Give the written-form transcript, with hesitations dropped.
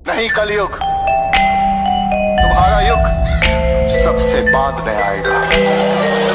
नहीं कलयुग, तुम्हारा युग सबसे बाद में आएगा।